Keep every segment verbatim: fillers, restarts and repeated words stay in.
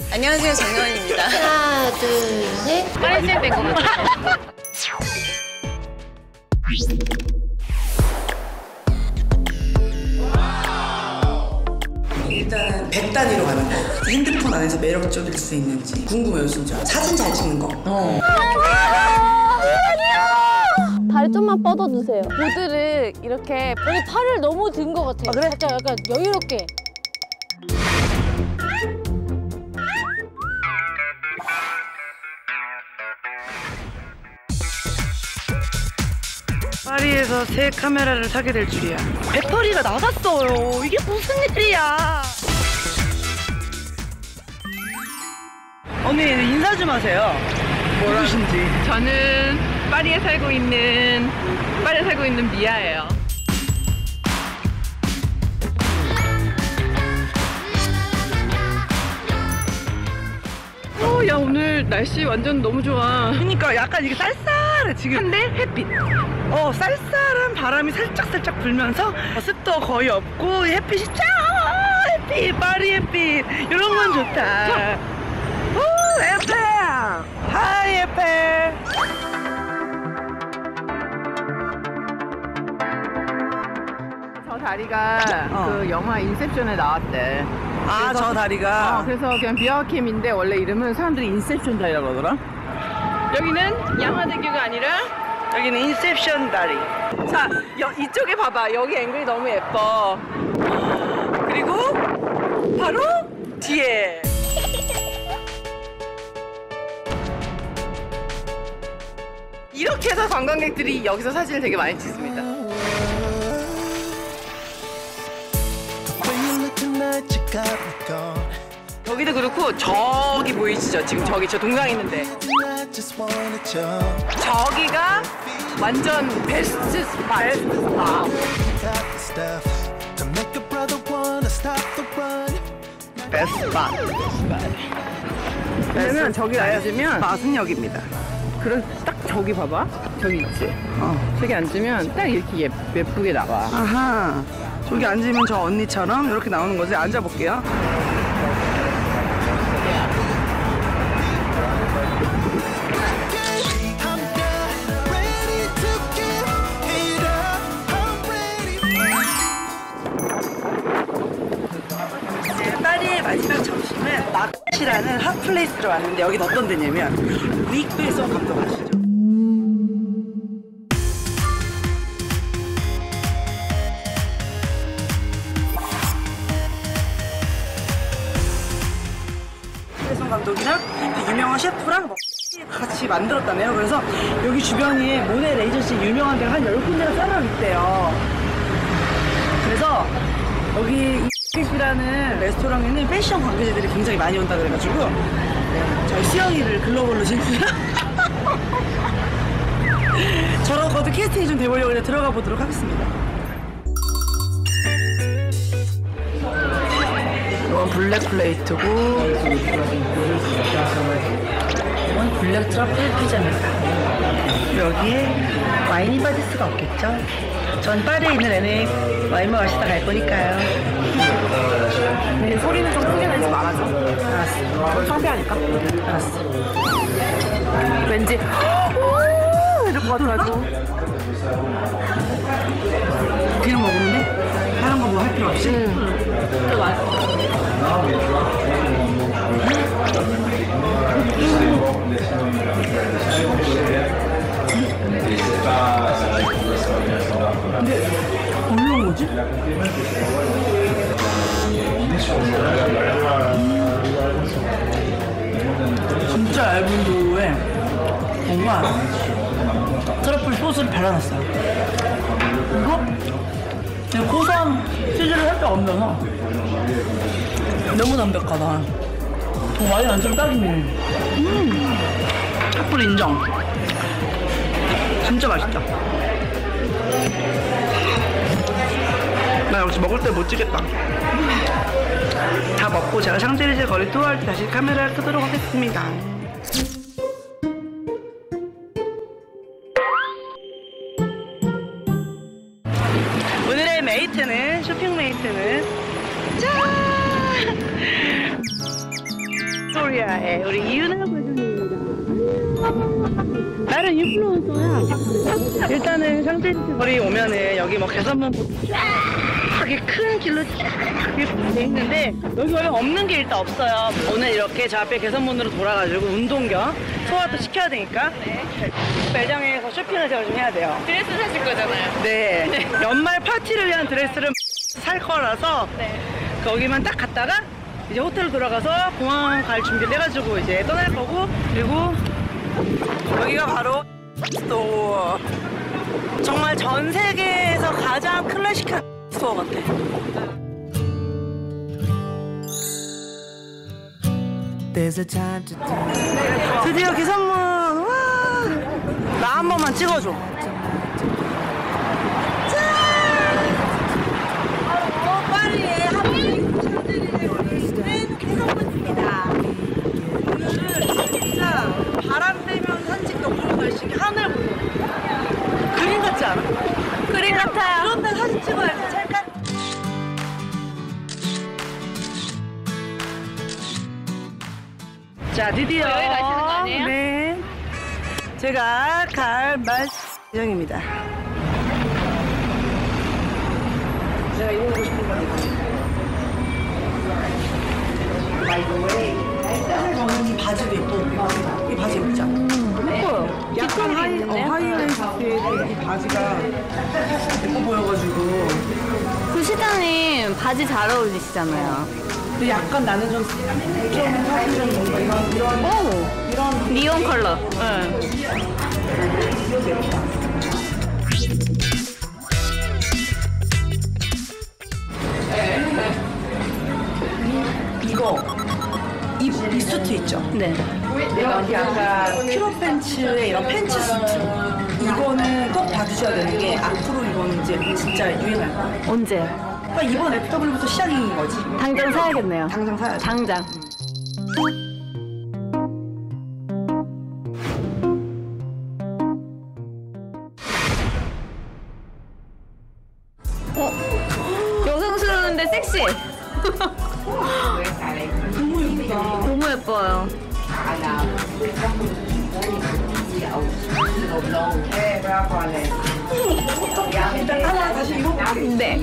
안녕하세요, 정여원입니다. 하나, 둘, 셋. 파리쌤 뺀 것 같아요. 일단은 백 단위로 가는 거. 핸드폰 안에서 매력적일 수 있는지 궁금해요, 진짜. 사진 잘 찍는 거. 어. 다리 좀만 뻗어주세요. 보드를 이렇게 여기 팔을 너무 든 것 같아요. 아, 그래? 약간, 약간 여유롭게. 파리에서 새 카메라를 사게 될 줄이야. 배터리가 나갔어요. 이게 무슨 일이야. 언니 인사 좀 하세요. 누구신지. 저는 파리에 살고 있는 파리에 살고 있는 미아예요. 어, 야 오늘 날씨 완전 너무 좋아. 그러니까 약간 이게 쌀쌀해 지금. 한데 햇빛. 어 쌀쌀한 바람이 살짝살짝 불면서 습도 거의 없고 햇빛이 쫙 햇빛 파리 햇빛 이런 건 좋다. 오 에펠 하이 에펠. 저 다리가 어. 그 영화 인셉션에 나왔대. 아 저 다리가. 어, 그래서 그냥 비아캠인데 원래 이름은 사람들이 인셉션 다리라고 그러더라. 여기는 양화대교가 아니라 여기는 인셉션 다리. 자, 여, 이쪽에 봐봐. 여기 앵글이 너무 예뻐. 그리고 바로 뒤에. 이렇게 해서 관광객들이 여기서 사진을 되게 많이 찍습니다. 저기도 그렇고 저기 보이시죠? 지금 저기 저 동강 있는데 저기가 완전 베스트 스팟. 베스트 스팟. 베스트 스팟. 왜냐면 저기 앉으면 마승역입니다. 그런 딱 저기 봐봐. 저기 있지. 어. 저기 앉으면 딱 이렇게 예, 예쁘게 나와. 아하. 저기 앉으면 저 언니처럼 이렇게 나오는 거지. 앉아볼게요. 파리의 마지막 점심은 마크시라는 핫플레이스로 왔는데 여긴 어떤 데냐면 윅배송 감독 아시죠? 윅배송 감독이랑 유명한 셰프랑 같이 만들었다네요. 그래서 여기 주변에 모네 레이저시 유명한 데가 한 열 군데가 따로 있대요. 그래서 여기 이라는 레스토랑에는 패션 관계자들이 굉장히 많이 온다 그래가지고 네, 저희 수영이를 글로벌로 진출. 저러고도 캐스팅이 좀 돼보려고 이제 들어가 보도록 하겠습니다. 이건 블랙 플레이트고 이건 블랙 트러플 피자입니다. 여기에 와인이 빠질 수가 없겠죠? 전 파리에 있는 애는 와인 마시다 갈 거니까요. 근데 소리는 좀 크게 내지 말아줘. 알았어. 창피하니까. 알았어. 왠지 이럴 것 같아가지고. 그냥 먹으면 다른 거 뭐 할 필요 없이? 응. 또 맛있어. 근데 어려운 거지? 진짜 얇은 도우에 뭔가 트러플 소스를 발라놨어요. 이거 그냥 고소한 치즈를 살짝 얹어서 너무 담백하다. 어, 와인 안주로 딱이네. 음, 트러플 인정. 진짜 맛있다. 나 역시 먹을 때 못 찍겠다. 다 먹고 제가 샹젤리제 거리 투어할 때 다시 카메라를 끄도록 하겠습니다. 오늘의 메이트는, 쇼핑 메이트는 짠! 빅토리아의 우리 이은하 회장님입니다. 나는 인플루언서야. 일단은 샹젤리제 거리 오면은 여기 뭐 개선문부터 쫙 이렇게 큰 길로 쫙 이렇게 돼 있는데 여기 원래 없는 게 일단 없어요. 오늘 이렇게 저 앞에 개선문으로 돌아가지고 운동 겸 소화도 시켜야 되니까 매장에서 쇼핑을 제가 좀 해야 돼요. 드레스 사실 거잖아요. 네. 연말 파티를 위한 드레스를 살 거라서 네. 거기만 딱 갔다가 이제 호텔로 돌아가서 공항 갈 준비를 해가지고 이제 떠날 거고, 그리고 여기가 바로 스토어. 정말 전 세계에서 가장 클래식한 스토어 같아. 드디어 기선문. 와, 나 한 번만 찍어줘. 파리의 한국 샹젤리제 개선문입니다. 오늘은 진짜 바람 되면 산책 너무 날씨게 하늘 보고 그림 같지 않아? 그림 같아요. 그런데 사진 찍어야지. 찰칵. 자, 드디어 여기 가시는 거 아니에요? 네, 제가 갈 말 예정입니다. 제가 입어보고 싶은 건 사실 저는 이 바지도 예뻐. 이 바지 예쁘지 않아? 예뻐요. 약간 하이, 어, 하이웨이스트에 이 바지가 예뻐 보여가지고. 그 시장님 바지 잘 어울리시잖아요. 근데 약간 나는 좀, 좀 사실 좀 뭔가 이런, 이런, 오! 이런. 니온 컬러. 응. 이것도 예쁘다. 이거 이, 이 수트 있죠? 네. 여기 약간 큐로 팬츠의 이런 팬츠 수트, 이거는 꼭 봐주셔야 되는 게 앞으로 이거는 이제 진짜 유행할 거예요. 언제? 그러니까 이번 에프더블유부터 시작인 거지. 당장 사야겠네요. 당장 사야지. 당장. 어? 여성스러운데 섹시해. 너무 예쁘다. 너무 예뻐요. 일단 하나 다시 입어볼게. 네.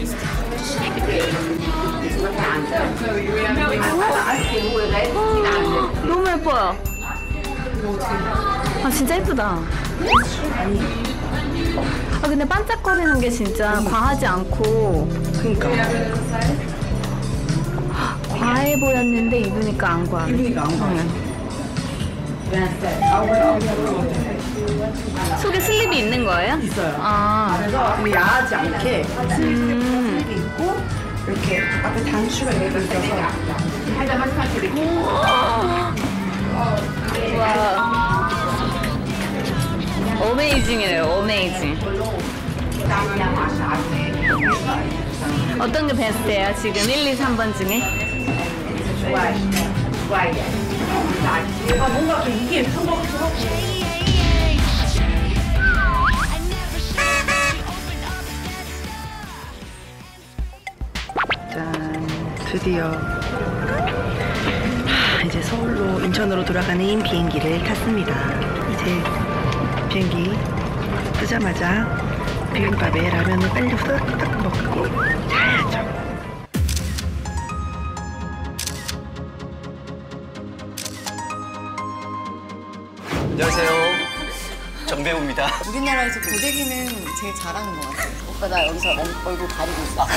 너무 예뻐요. 아 진짜 예쁘다. 아 근데 반짝거리는 게 진짜 과하지 않고 그러니까 과해 보였는데 입으니까 안 과해. 입으니까 안 가. 속에 슬립이 있는 거예요? 있어요. 아. 그래서 이게 야하지 않게 음. 슬립이 있고 이렇게 앞에 단추가 이렇게 있어서 와. 어메이징이래요. 어메이징. 어떤 게 베스트예요? 지금 일, 이, 삼 번 중에? 아 뭔가 좀 이게 예쁜 것 같기도 하고. 짠, 드디어 이제 서울로 인천으로 돌아가는 비행기를 탔습니다. 이제 비행기 뜨자마자 비빔밥에 라면을 빨리 후다닥 먹고 자야죠. 안녕하세요. 정배우입니다. 우리나라에서 고데기는 제일 잘하는 것 같아요. 오빠 나 여기서 얼- 얼굴 가리고 있어.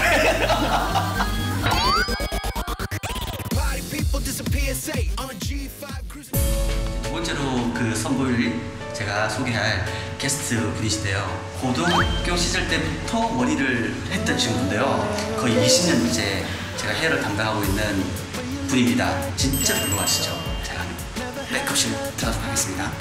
두 번째로 그 선보일 제가 소개할 게스트 분이신데요. 고등학교 시절 때부터 머리를 했던 친구인데요. 거의 이십 년째 제가 헤어를 담당하고 있는 분입니다. 진짜 별로하시죠? 제가 메이크업실 들어가도록 하겠습니다.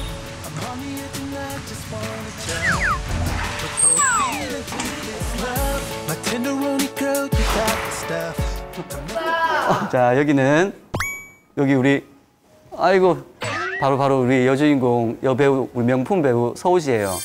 자, 여기는 여기 우리 아이고 바로 바로 우리 여주인공 여배우 우리 명품 배우 서우 씨예요.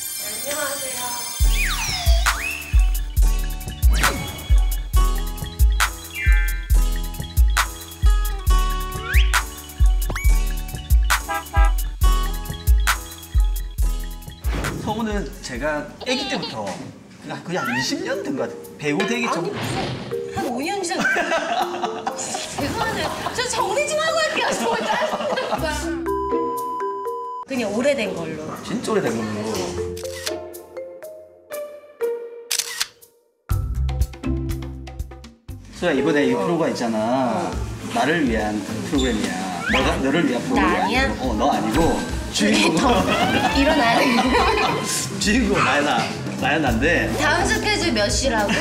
이거는 제가 아기 때부터 그냥 거의 한 이십 년 된 것 같아요. 배우 되기 전. 아니 무슨 한 오 년 전. 죄송한데 저 정리 좀 하고 할게요. 정말 짜증나. 그냥 오래된 걸로. 진짜 오래된 걸로. 소야 이번에 이 프로가 있잖아. 나를 위한 프로그램이야. 너가 너를 위한 프로그램이 아니야? 아니고, 어, 너 아니고 주인공. 일어나야 돼. 주인공 나연아, 나연아인데. 다음 스케줄 몇 시라고?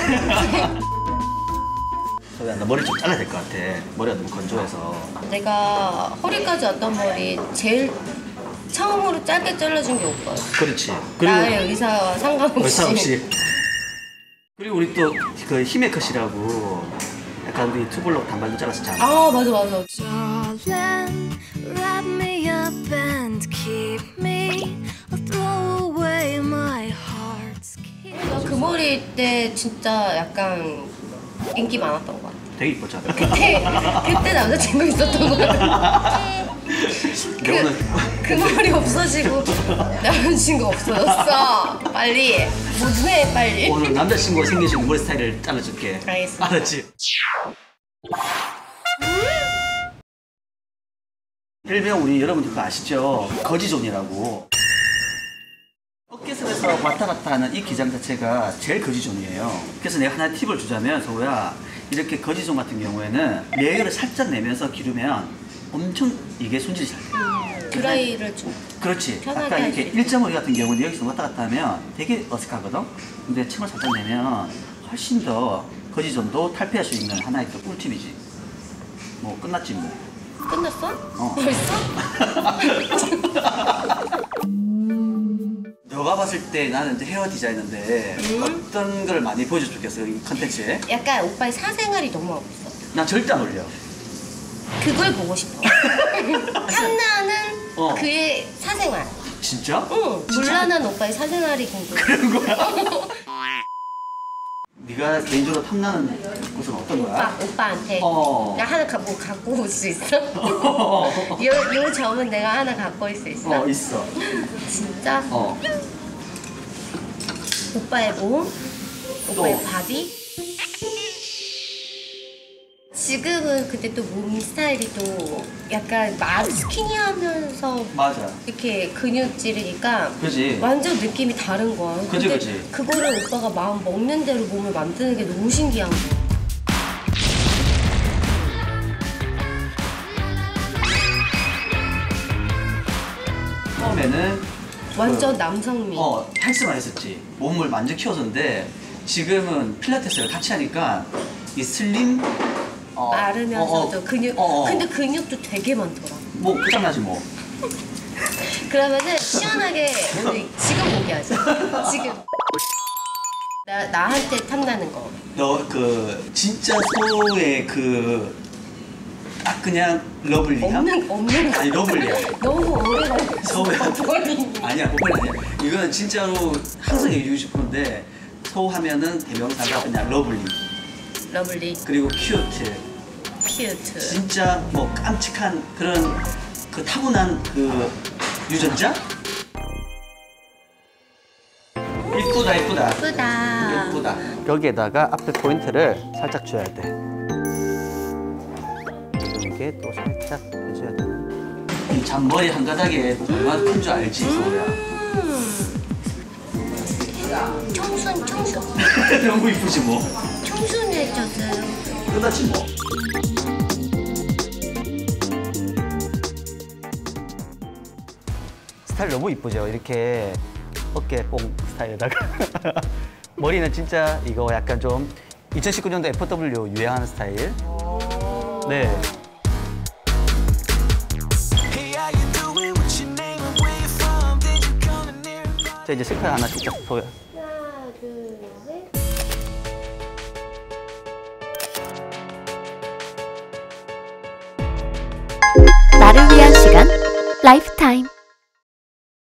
소야 너 머리 좀 잘라야 될 것 같아. 머리가 너무 건조해서. 내가 허리까지 왔던 머리 제일 처음으로 짧게 잘라준 게 오빠야. 그렇지. 나의 의사와 상관없이. 의사 없이. 그리고 우리 또 그 힘의 컷이라고 약간 우리 투블럭 단발도 잘랐었잖아. 아 맞아 맞아. Darling, wrap me up and keep me, or throw away my heart's key. 나 그 머리 때 진짜 약간 인기 많았던 것 같아. 되게 이뻤잖아. 그때 그때 남자친구 있었던 것 같아. 그, 오늘 그 머리 없어지고 남자친구 없어졌어. 빨리 뭐해 빨리. 오늘 남자친구가 생기신 머리 스타일을 잘라줄게. 알겠어. 알았지? 일명 우리 여러분들 그거 아시죠? 거지존이라고. 어깨선에서 왔다 갔다 하는 이 기장 자체가 제일 거지존이에요. 그래서 내가 하나 팁을 주자면 서우야, 이렇게 거지존 같은 경우에는 레이어를 살짝 내면서 기르면 엄청 이게 손질이 잘 돼요. 드라이를 좀. 그렇지. 편하게 아까 이렇게 할 수 일자머리 같은 경우는 여기서 왔다 갔다 하면 되게 어색하거든? 근데 층을 살짝 내면 훨씬 더 거지존도 탈피할 수 있는 하나의 또 꿀팁이지. 뭐 끝났지 뭐. 끝났어? 어. 벌써? 너가 봤을 때 나는 이제 헤어 디자이너인데 음? 어떤 걸 많이 보여줬으면 좋겠어, 이 컨텐츠에? 약간 오빠의 사생활이 너무 하고 있어. 난 절대 안 올려. 그걸 보고 싶어. 탐나는 어. 그의 사생활. 진짜? 응. 물란한 오빠의 사생활이 궁금해. 그런 거야? 네가 개인적으로 탐나는 곳은 어떤 오빠, 거야? 오빠한테 어. 나 하나 가, 뭐 갖고 올 수 있어? 요, 요 점은 내가 하나 갖고 올 수 있어? 어, 있어. 진짜? 어. 오빠의 몸? 오빠의 또. 바디? 지금은 그때 또 몸 스타일이 또 약간 막 스키니하면서 맞아. 이렇게 근육질이니까 그지? 완전 느낌이 다른 거야. 그지, 근데 그지. 그거를 오빠가 마음 먹는 대로 몸을 만드는 게 너무 신기한 거야. 처음에는 완전 그, 남성미. 어, 헬스만 했었지. 몸을 완전 키워줬는데 지금은 필라테스를 같이 하니까 이 슬림 어, 마르면서도 어, 어, 근육. 어, 어. 근데 근육도 되게 많더라. 뭐 끝장나지 뭐. 그러면은 시원하게 오늘 지금 공개하자. 지금. 나, 나한테 탐나는 거. 너 그 진짜 소의 그 딱 그냥 러블리함? 없는, 없는 거. 아니 러블리야. 너무 오래가지고. 서우야. 버리니. 아니야 그건 아니야. 이거는 진짜로 항상 얘기해주고 싶은데 소 하면은 대명사가 그냥 러블리 러블리, 그리고 큐트. 큐트. 진짜 뭐 깜찍한 그런 그 타고난 그 유전자? 이쁘다 이쁘다 예쁘다. 예쁘다. 여기에다가 앞에 포인트를 살짝 줘야 돼. 이게 또 살짝 해줘야 되는. 이 잔머리 한 가닥에 얼마나 큰 줄 알지, 소야? 청순, 청순. 너무 이쁘지 뭐. 청순해졌어요. 끝났지 뭐. 스타일 너무 이쁘죠? 이렇게 어깨 뽕 스타일에다가 머리는 진짜 이거 약간 좀 이천십구 년도 에프 더블유 유행하는 스타일. 네. 자 이제 색깔 하나 진짜 보여. 하나, 둘, 셋. 나를 위한 시간 라이프타임.